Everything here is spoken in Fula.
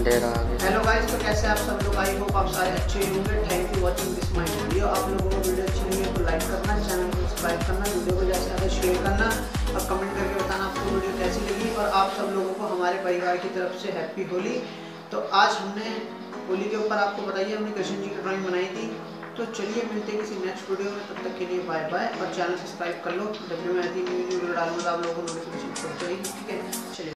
अंधेरा आ गया। Hello guys, तो कैसे आप सब लोग? आई होप आप सारे अच्छे होंगे। Thank you watching this my video. आप लोगों को वीडियो अच्छी लगी तो लाइक करना, चैनल को सब्सक्राइब करना, वीडियो को ज़्यादा से ज़्यादा शेयर करना और कमेंट करके बताना आपको वीडियो कैसी लगी। और आप सब लोगों को हमारे परिवार की तरफ से हैप्पी होली। तो आज हमने होली के ऊपर आपको बताइए हमने कृष्ण जी की ड्राइंग बनाई थी। तो चलिए मिलते हैं किसी नेक्स्ट वीडियो में, तब तक के लिए बाय बाय। और चैनल सब्सक्राइब कर लो, जब भी मैं न्यू वीडियो डालूंगा आप लोगों को नोटिफिकेशन पहुंच जाएगी। ठीक है, चलिए।